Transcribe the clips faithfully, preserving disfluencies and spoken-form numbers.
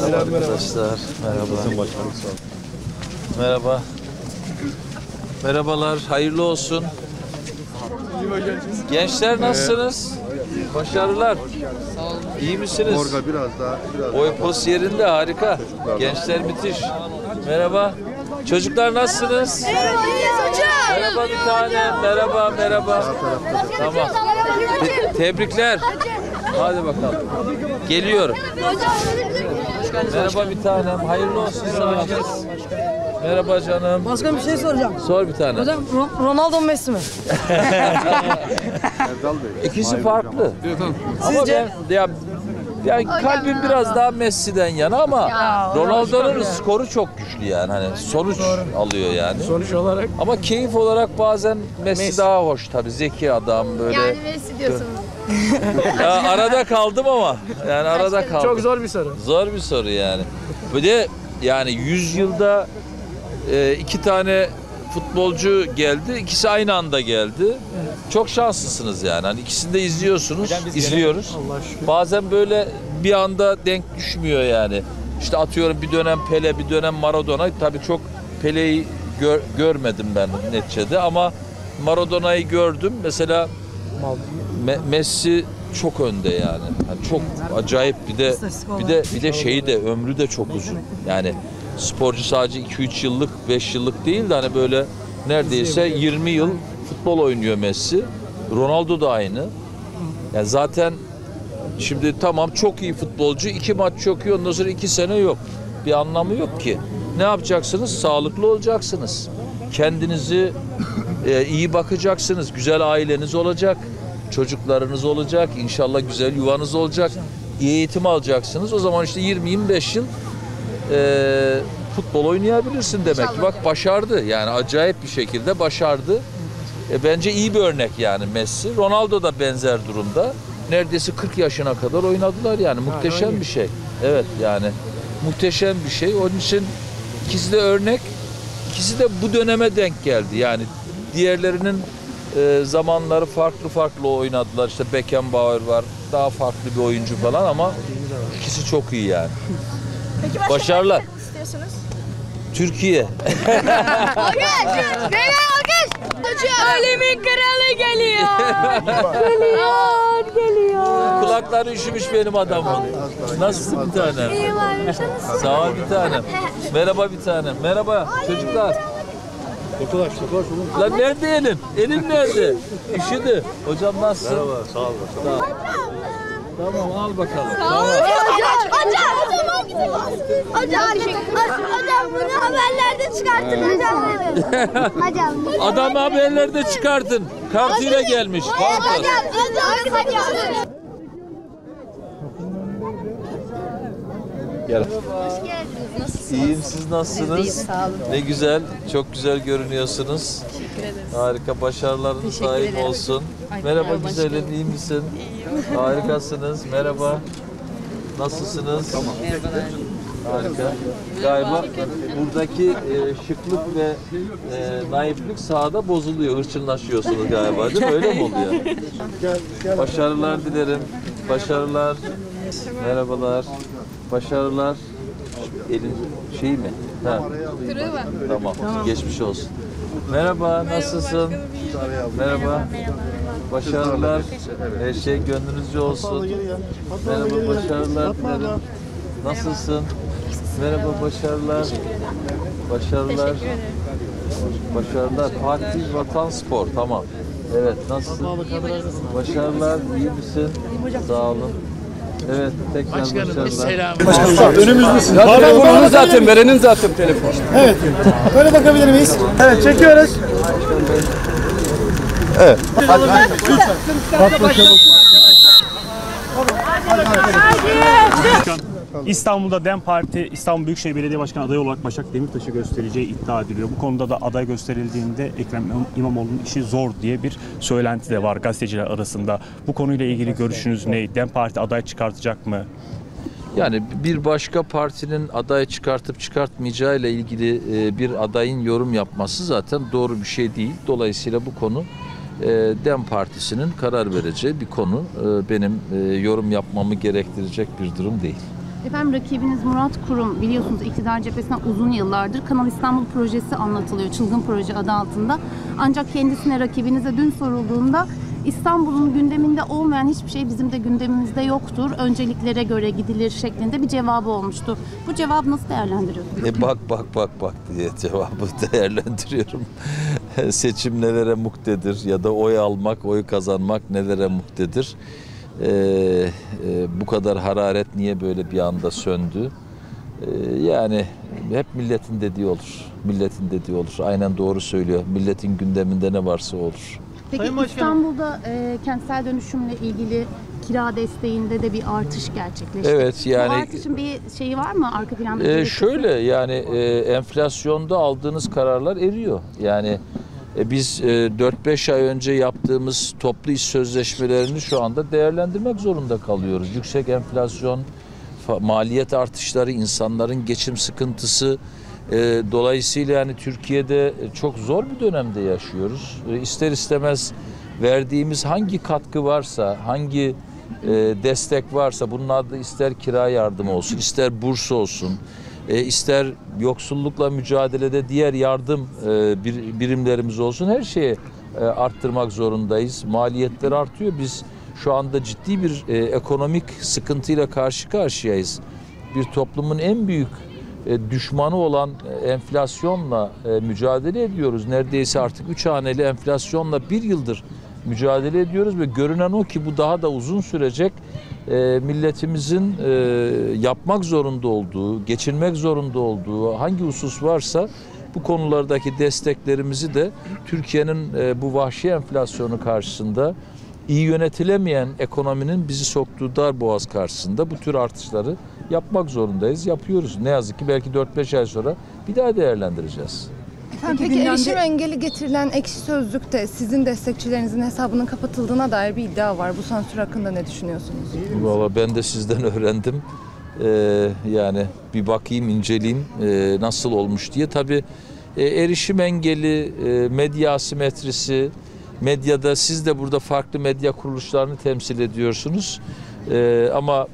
Merhaba arkadaşlar. Merhaba. Merhaba. Merhabalar. Hayırlı olsun. Gençler nasılsınız? Başarılar. İyi misiniz? Orga biraz daha. Biraz Boy pos yerinde, harika. Gençler müthiş. Merhaba. Çocuklar nasılsınız? Merhaba bir tane. Merhaba, merhaba. Tamam. Te- tebrikler. Hadi bakalım. Geliyorum. Merhaba bir tanem. Hayırlı olsun sana. Merhaba canım. Başkan bir şey soracağım. Sor bir tane. Hocam Ro- Ronaldo mu Messi mi? Erdal Bey. İkisi farklı. Ama Sizce? ben ya yani kalbim biraz daha Messi'den yana ama Ronaldo'nun skoru çok güçlü yani hani sonuç alıyor yani. Sonuç olarak Ama keyif olarak bazen Messi, Messi. daha hoş tabii, zeki adam böyle. Yani Messi diyorsunuz. Ya arada kaldım ama yani arada kaldım. çok zor bir soru. Zor bir soru yani. Bir de yani yüz yılda e, iki tane futbolcu geldi. İkisi aynı anda geldi. Çok şanslısınız yani. Hani ikisini de izliyorsunuz, izliyoruz. Bazen böyle bir anda denk düşmüyor yani. İşte atıyorum bir dönem Pele, bir dönem Maradona. Tabii çok Pele'yi gör, görmedim ben neticede ama Maradona'yı gördüm. Mesela Me- Messi çok önde yani. Yani çok acayip, bir de bir de bir de şeyi de ömrü de çok uzun. Yani sporcu sadece iki üç yıllık, beş yıllık değil de hani böyle neredeyse yirmi yıl futbol oynuyor Messi. Ronaldo da aynı. Yani zaten şimdi tamam çok iyi futbolcu, iki maç çok iyi, ondan sonra iki sene yok. Bir anlamı yok ki. Ne yapacaksınız? Sağlıklı olacaksınız. Kendinizi e, iyi bakacaksınız. Güzel aileniz olacak. Çocuklarınız olacak. İnşallah güzel yuvanız olacak. İyi eğitim alacaksınız. O zaman işte yirmi yirmi beş yıl e, futbol oynayabilirsin demek ki. Bak başardı. Yani acayip bir şekilde başardı. E, bence iyi bir örnek yani Messi. Ronaldo da benzer durumda. Neredeyse kırk yaşına kadar oynadılar yani. Muhteşem bir şey. Evet yani muhteşem bir şey. Onun için ikisi de örnek. İkisi de bu döneme denk geldi. Yani diğerlerinin e, zamanları farklı farklı oynadılar. İşte Beckenbauer var. Daha farklı bir oyuncu falan ama ikisi çok iyi yani. Peki başka Başarılar. ne istiyorsunuz? Türkiye. Beyler alkış. Alemin kralı geliyor. geliyor, geliyor. Kulakları üşümüş benim adamın. Nasılsın bir tanem? İyiyim abi, nasılsın? Sağ ol bir tanem. Merhaba bir tanem. Merhaba çocuklar. Arkadaş, arkadaş oğlum. Lan nerede elim? Elim nerede? Üşüdü. Hocam nasılsın? Merhaba, sağ ol. Tamam. Tamam al bakalım. Tamam. Hocam, hocam, hocam hangisi var? Hocam, hocam bunu haberlerde çıkartın hocam dedi. Hocam. Adamı haberlerde çıkartın. Kartıyla gelmiş. Pardon. Hocam, hocam, hocam. Gel. Hoş geldiniz. Nasılsınız? İyiyim, siz nasılsınız? Biz deyiz, sağ olun. Ne güzel, çok güzel görünüyorsunuz. Teşekkür ederiz. Harika, başarılarınız Teşekkür daim ederim. olsun. Ay, Merhaba merhaba güzelim, başkanım. iyi misin? Harikasınız, merhaba. Nasılsınız? Tamam. Harika. Galiba buradaki e, şıklık ve e, naiflik sahada bozuluyor, hırçınlaşıyorsunuz galiba değil mi? Öyle mi oluyor? Başarılar dilerim, başarılar. Merhabalar, başarılar. Elin şeyi mi? Ha. Tamam, geçmiş olsun. Merhaba, nasılsın? Merhaba. Başarılar. Her şey gönlünüzce olsun. Merhaba, başarılar dilerim. Nasılsın? Merhaba, başarılar. Başarılar. Başarılar. Fatih Vatan Spor, tamam. Evet, nasılsın? Başarılar, iyi misin? Sağ olun. Evet, tekrar başarılar. Önümüzdesin. Telefonunu zaten verenin zaten telefonu. Evet. Böyle bakabilir miyiz? Evet, çekiyoruz. İstanbul'da DEM Parti İstanbul Büyükşehir Belediye Başkanı adayı olarak Başak Demirtaş'ı göstereceği iddia ediliyor. Bu konuda da aday gösterildiğinde Ekrem İmamoğlu'nun işi zor diye bir söylenti de var gazeteciler arasında. Bu konuyla ilgili görüşünüz ne? DEM Parti aday çıkartacak mı? Yani bir başka partinin aday çıkartıp çıkartmayacağı ile ilgili bir adayın yorum yapması zaten doğru bir şey değil. Dolayısıyla bu konu DEM Partisi'nin karar vereceği bir konu. Benim yorum yapmamı gerektirecek bir durum değil. Efendim rakibiniz Murat Kurum biliyorsunuz iktidar cephesinden uzun yıllardır Kanal İstanbul projesi anlatılıyor. Çılgın proje adı altında. Ancak kendisine rakibinize dün sorulduğunda İstanbul'un gündeminde olmayan hiçbir şey bizim de gündemimizde yoktur. Önceliklere göre gidilir şeklinde bir cevabı olmuştu. Bu cevabı nasıl değerlendiriyorsunuz? E bak bak bak bak diye cevabı değerlendiriyorum. Seçim nelere muktedir ya da oy almak, oy kazanmak nelere muktedir. Ee, e, bu kadar hararet niye böyle bir anda söndü? Ee, yani hep milletin dediği olur. Milletin dediği olur. Aynen doğru söylüyor. Milletin gündeminde ne varsa olur. Peki İstanbul'da e, kentsel dönüşümle ilgili kira desteğinde de bir artış gerçekleşti. Evet yani. Bu artışın bir şeyi var mı arka planda? E, şöyle yani e, enflasyonda aldığınız kararlar eriyor. Yani e, biz e, dört beş ay önce yaptığımız toplu iş sözleşmelerini şu anda değerlendirmek zorunda kalıyoruz. Yüksek enflasyon, maliyet artışları, insanların geçim sıkıntısı. E, dolayısıyla yani Türkiye'de çok zor bir dönemde yaşıyoruz. E, ister istemez verdiğimiz hangi katkı varsa, hangi e, destek varsa, bunun adı ister kira yardımı olsun, ister burs olsun, e, ister yoksullukla mücadelede diğer yardım e, bir, birimlerimiz olsun, her şeyi e, arttırmak zorundayız. Maliyetler artıyor. Biz şu anda ciddi bir e, ekonomik sıkıntıyla karşı karşıyayız. Bir toplumun en büyük e, düşmanı olan e, enflasyonla e, mücadele ediyoruz. Neredeyse artık üç haneli enflasyonla bir yıldır mücadele ediyoruz ve görünen o ki bu daha da uzun sürecek. E, milletimizin e, yapmak zorunda olduğu, geçinmek zorunda olduğu hangi husus varsa bu konulardaki desteklerimizi de Türkiye'nin e, bu vahşi enflasyonu karşısında, iyi yönetilemeyen ekonominin bizi soktuğu darboğaz karşısında bu tür artışları yapmak zorundayız. Yapıyoruz. Ne yazık ki belki dört beş ay sonra bir daha değerlendireceğiz. Peki, Peki erişim engeli getirilen Ekşi Sözlük'te sizin destekçilerinizin hesabının kapatıldığına dair bir iddia var. Bu sansür hakkında ne düşünüyorsunuz? Valla ben de sizden öğrendim. Ee, yani bir bakayım, inceleyeyim e, nasıl olmuş diye. Tabii e, erişim engeli, e, medya asimetrisi, medyada siz de burada farklı medya kuruluşlarını temsil ediyorsunuz. Ee, ama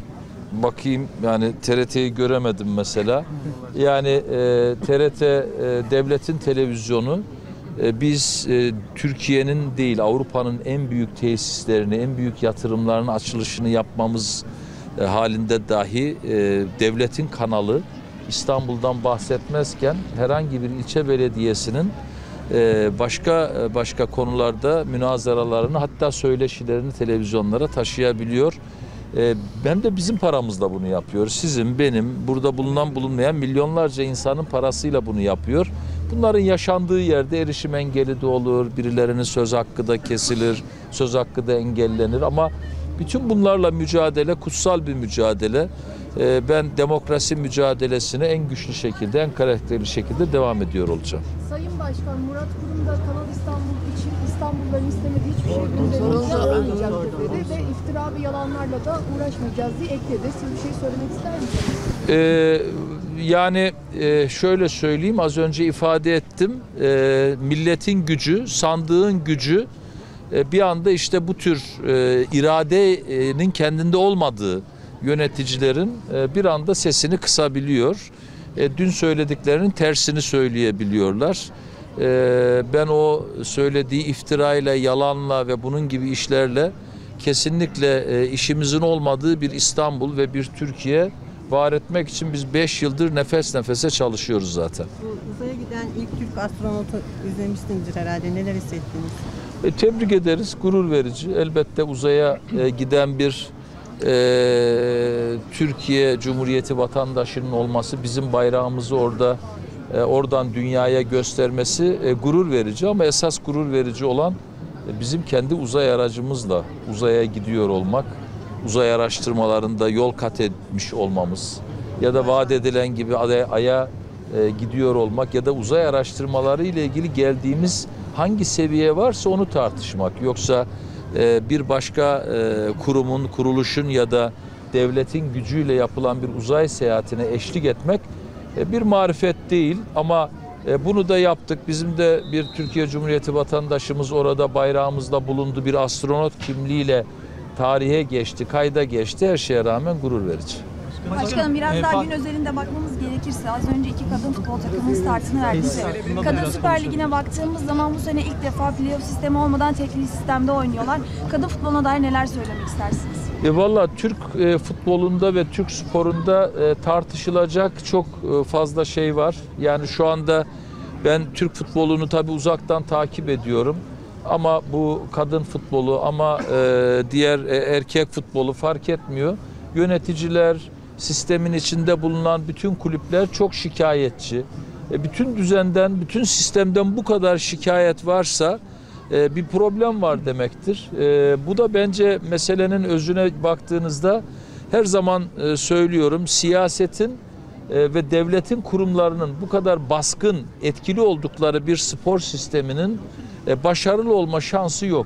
bakayım yani T R T'yi göremedim mesela. Yani e, T R T e, devletin televizyonu. E, biz e, Türkiye'nin değil Avrupa'nın en büyük tesislerini, en büyük yatırımlarının açılışını yapmamız e, halinde dahi e, devletin kanalı İstanbul'dan bahsetmezken herhangi bir ilçe belediyesinin e, başka başka konularda münazaralarını, hatta söyleşilerini televizyonlara taşıyabiliyor. Hem de bizim paramızla bunu yapıyoruz. Sizin, benim, burada bulunan bulunmayan milyonlarca insanın parasıyla bunu yapıyor. Bunların yaşandığı yerde erişim engeli de olur, birilerinin söz hakkı da kesilir, söz hakkı da engellenir. Ama bütün bunlarla mücadele kutsal bir mücadele. Ben demokrasi mücadelesine en güçlü şekilde, en karakterli şekilde devam ediyor olacağım. Sayın Başkan, Murat Kurum da Kanal İstanbul için İstanbulluların istemediği hiçbir şey gündemimizde olmayacak dedi ve iftira ve yalanlarla da uğraşmayacağız diye ekledi. Siz bir şey söylemek ister misiniz? Ee, yani e, şöyle söyleyeyim, az önce ifade ettim. E, milletin gücü, sandığın gücü e, bir anda işte bu tür e, iradenin kendinde olmadığı yöneticilerin e, bir anda sesini kısabiliyor. E, dün söylediklerinin tersini söyleyebiliyorlar. E, ben o söylediği iftirayla, yalanla ve bunun gibi işlerle kesinlikle e, işimizin olmadığı bir İstanbul ve bir Türkiye var etmek için biz beş yıldır nefes nefese çalışıyoruz zaten. Bu uzaya giden ilk Türk astronotu izlemişsinizdir herhalde. Neler hissettiniz? E, tebrik ederiz. Gurur verici. Elbette uzaya e, giden bir e, Türkiye Cumhuriyeti vatandaşının olması, bizim bayrağımızı orada e, oradan dünyaya göstermesi e, gurur verici, ama esas gurur verici olan e, bizim kendi uzay aracımızla uzaya gidiyor olmak, uzay araştırmalarında yol kat etmiş olmamız ya da vaat edilen gibi Ay'a e, gidiyor olmak ya da uzay araştırmaları ile ilgili geldiğimiz hangi seviye varsa onu tartışmak. Yoksa e, bir başka e, kurumun, kuruluşun ya da devletin gücüyle yapılan bir uzay seyahatine eşlik etmek e, bir marifet değil, ama e, bunu da yaptık. Bizim de bir Türkiye Cumhuriyeti vatandaşımız orada bayrağımızla bulundu, bir astronot kimliğiyle tarihe geçti, kayda geçti. Her şeye rağmen gurur verici. Başkanım biraz daha gün özelinde bakmamız gerekirse az önce iki kadın futbol takımının startını verdik. Kadın Süper Ligi'ne baktığımız zaman bu sene ilk defa playoff sistemi olmadan tekli sistemde oynuyorlar. Kadın futboluna dair neler söylemek istersiniz? E valla Türk e, futbolunda ve Türk sporunda e, tartışılacak çok e, fazla şey var. Yani şu anda ben Türk futbolunu tabii uzaktan takip ediyorum. Ama bu kadın futbolu ama e, diğer e, erkek futbolu fark etmiyor. Yöneticiler, sistemin içinde bulunan bütün kulüpler çok şikayetçi. E, bütün düzenden, bütün sistemden bu kadar şikayet varsa e, bir problem var demektir. E, bu da bence meselenin özüne baktığınızda her zaman e, söylüyorum, siyasetin e, ve devletin kurumlarının bu kadar baskın, etkili oldukları bir spor sisteminin e, başarılı olma şansı yok.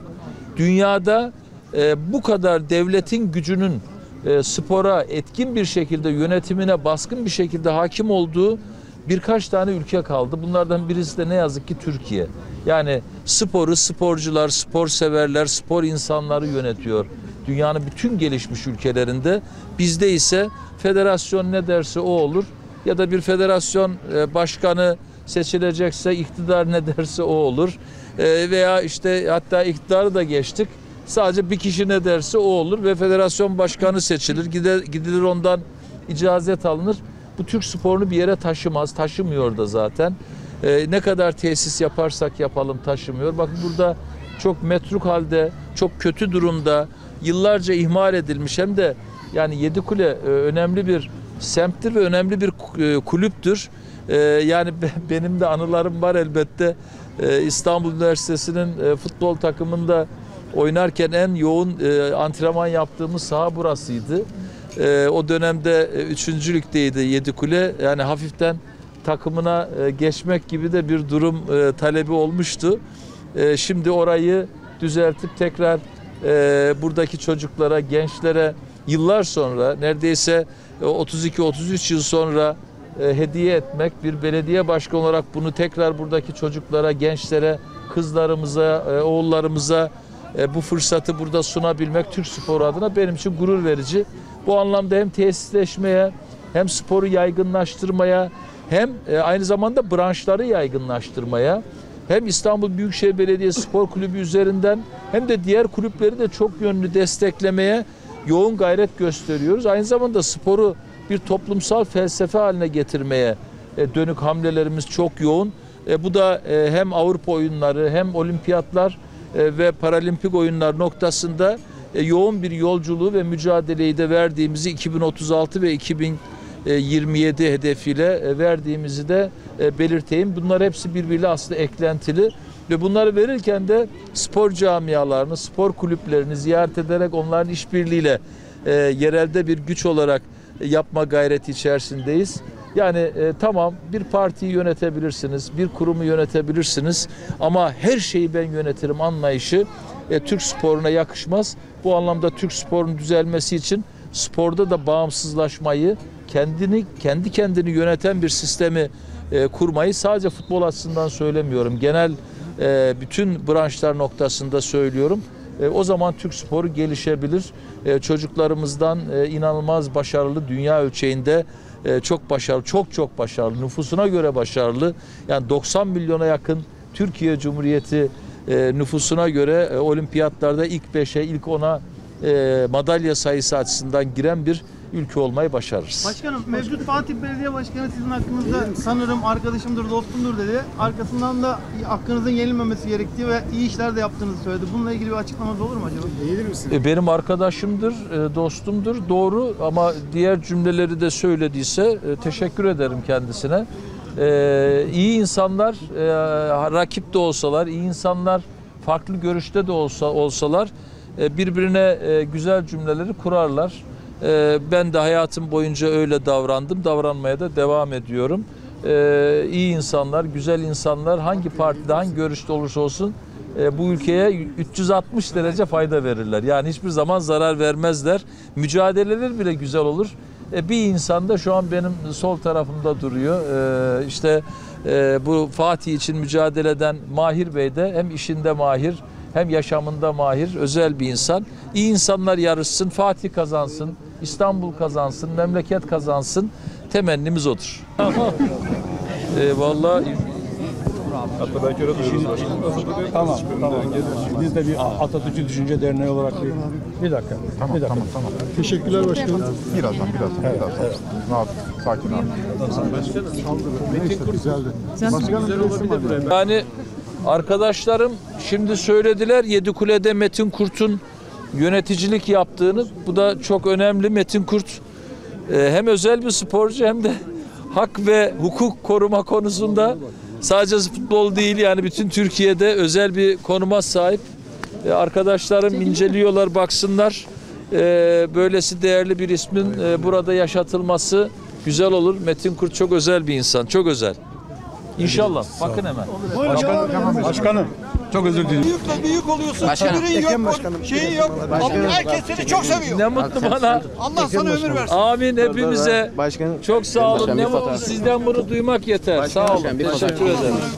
Dünyada e, bu kadar devletin gücünün e, spora etkin bir şekilde, yönetimine baskın bir şekilde hakim olduğu birkaç tane ülke kaldı. Bunlardan birisi de ne yazık ki Türkiye. Yani sporu, sporcular, spor severler, spor insanları yönetiyor. Dünyanın bütün gelişmiş ülkelerinde. Bizde ise federasyon ne derse o olur. Ya da bir federasyon başkanı seçilecekse iktidar ne derse o olur. Veya işte hatta iktidarı da geçtik. Sadece bir kişi ne derse o olur ve federasyon başkanı seçilir. Gider, gidilir ondan icazet alınır. Bu Türk sporunu bir yere taşımaz. Taşımıyor da zaten. Ee, ne kadar tesis yaparsak yapalım taşımıyor. Bakın burada çok metruk halde, çok kötü durumda, yıllarca ihmal edilmiş hem de yani Yedikule e, önemli bir semttir ve önemli bir e, kulüptür. E, yani be, benim de anılarım var elbette. E, İstanbul Üniversitesi'nin e, futbol takımında oynarken en yoğun e, antrenman yaptığımız saha burasıydı. E, o dönemde e, üçüncü ligdeydi Yedikule. Yani hafiften takımına e, geçmek gibi de bir durum e, talebi olmuştu. E, şimdi orayı düzeltip tekrar e, buradaki çocuklara, gençlere yıllar sonra, neredeyse otuz iki otuz üç yıl sonra e, hediye etmek, bir belediye başkanı olarak bunu tekrar buradaki çocuklara, gençlere, kızlarımıza, e, oğullarımıza e, bu fırsatı burada sunabilmek Türk sporu adına benim için gurur verici. Bu anlamda hem tesisleşmeye, hem sporu yaygınlaştırmaya, hem e, aynı zamanda branşları yaygınlaştırmaya, hem İstanbul Büyükşehir Belediyesi Spor Kulübü üzerinden hem de diğer kulüpleri de çok yönlü desteklemeye yoğun gayret gösteriyoruz. Aynı zamanda sporu bir toplumsal felsefe haline getirmeye e, dönük hamlelerimiz çok yoğun. E, bu da e, hem Avrupa oyunları hem olimpiyatlar e, ve paralimpik oyunlar noktasında e, yoğun bir yolculuğu ve mücadeleyi de verdiğimizi iki bin otuz altı ve iki bin yirmi yedi hedefiyle verdiğimizi de belirteyim. Bunlar hepsi birbiriyle aslında eklentili ve bunları verirken de spor camialarını, spor kulüplerini ziyaret ederek onların işbirliğiyle e, yerelde bir güç olarak yapma gayreti içerisindeyiz. Yani e, tamam bir partiyi yönetebilirsiniz, bir kurumu yönetebilirsiniz ama her şeyi ben yönetirim anlayışı e, Türk sporuna yakışmaz. Bu anlamda Türk sporunun düzelmesi için sporda da bağımsızlaşmayı, kendini kendi kendini yöneten bir sistemi e, kurmayı sadece futbol açısından söylemiyorum. Genel e, bütün branşlar noktasında söylüyorum. E, o zaman Türk sporu gelişebilir. E, çocuklarımızdan e, inanılmaz başarılı, dünya ölçeğinde e, çok başarılı, çok çok başarılı, nüfusuna göre başarılı. Yani doksan milyona yakın Türkiye Cumhuriyeti e, nüfusuna göre e, olimpiyatlarda ilk beşe, ilk ona e, madalya sayısı açısından giren bir ülke olmayı başarırız. Başkanım, mevcut Fatih Belediye Başkanı sizin hakkınızda sanırım arkadaşımdır, dostumdur dedi. Arkasından da hakkınızın yenilmemesi gerektiği ve iyi işler de yaptığınızı söyledi. Bununla ilgili bir açıklamanız olur mu acaba? Gelir misiniz? Benim arkadaşımdır, dostumdur, doğru ama diğer cümleleri de söylediyse teşekkür ederim kendisine. İyi insanlar, rakip de olsalar, iyi insanlar farklı görüşte de olsa olsalar birbirine güzel cümleleri kurarlar. Ben de hayatım boyunca öyle davrandım, davranmaya da devam ediyorum. İyi insanlar, güzel insanlar hangi partide, hangi görüşte olursa olsun bu ülkeye üç yüz altmış derece fayda verirler. Yani hiçbir zaman zarar vermezler. Mücadeleler bile güzel olur. Bir insan da şu an benim sol tarafımda duruyor. İşte bu Fatih için mücadele eden Mahir Bey de hem işinde mahir hem yaşamında mahir, özel bir insan. İyi insanlar yarışsın, Fatih kazansın, İstanbul kazansın, memleket kazansın. Temennimiz odur. e, vallahi Tamam, tamam. Biz de bir Atatürk'ü Düşünce Derneği olarak bir, bir dakika. Tamam, bir dakika. Tamam, tamam. Teşekkürler başkanım. Birazdan, birazdan. Evet, birazdan. evet. Rahat, sakin abi. Neyse, güzeldi. Başkanım, yani arkadaşlarım şimdi söylediler Yedikule'de Metin Kurt'un yöneticilik yaptığını. Bu da çok önemli. Metin Kurt e, hem özel bir sporcu hem de hak ve hukuk koruma konusunda sadece futbol değil yani bütün Türkiye'de özel bir konuma sahip. E, arkadaşlarım inceliyorlar, baksınlar. E, böylesi değerli bir ismin e, burada yaşatılması güzel olur. Metin Kurt çok özel bir insan, çok özel. İnşallah. Bakın hemen. Başkanım, başkanım. Çok özür dilerim. Büyükle büyük oluyorsun. Öbürün yok, şeyin yok. Herkes seni çok seviyor. Ne mutlu bana. Allah sana ömür versin. Amin hepimize. Çok sağ olun. Ne mutlu sizden bunu duymak yeter. Sağ olun. Teşekkür ederim.